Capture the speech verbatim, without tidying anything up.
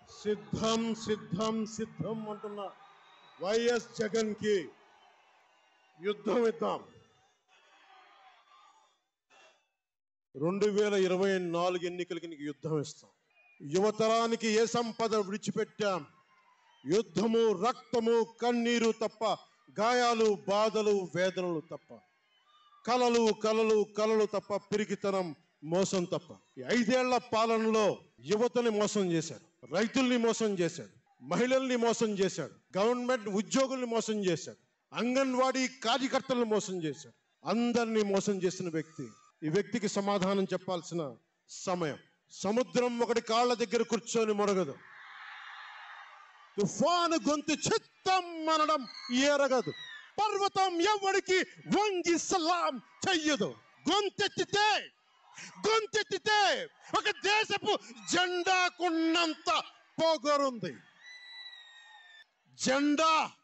సిద్ధం సిద్ధం సిద్ధం అంటున్న వైఎస్ జగన్ కి యుద్ధం ఇద్దాం. రెండు వేల ఇరవై నాలుగు ఎన్నికలకి నీకు యుద్ధం ఇస్తాం. యువతరానికి ఏ సంపద విడిచిపెట్టాం? యుద్ధము, రక్తము, కన్నీరు తప్ప, గాయాలు, బాధలు, వేదనలు తప్ప, కలలు కలలు కలలు తప్ప, పిరికితనం, మోసం తప్ప. ఈ ఐదేళ్ల పాలనలో యువతని మోసం చేశాడు, రైతుల్ని మోసం చేశాడు, మహిళల్ని మోసం చేశాడు, గవర్నమెంట్ ఉద్యోగుల్ని మోసం చేశాడు, అంగన్వాడీ కార్యకర్తలను మోసం చేశాడు. అందరినీ మోసం చేసిన వ్యక్తి. ఈ వ్యక్తికి సమాధానం చెప్పాల్సిన సమయం. సముద్రం ఒకటి కాళ్ళ దగ్గర కూర్చొని మొరగదు, తుఫాను గొంతు చిత్తం మనడం ఎరగదు, పర్వతం ఎవరికి వంగి సలాం చెయ్యదు. గొంతెత్తితే గొంతెత్తితే ఒక దేశపు జెండాకున్నంత పొగరుంది. జెండా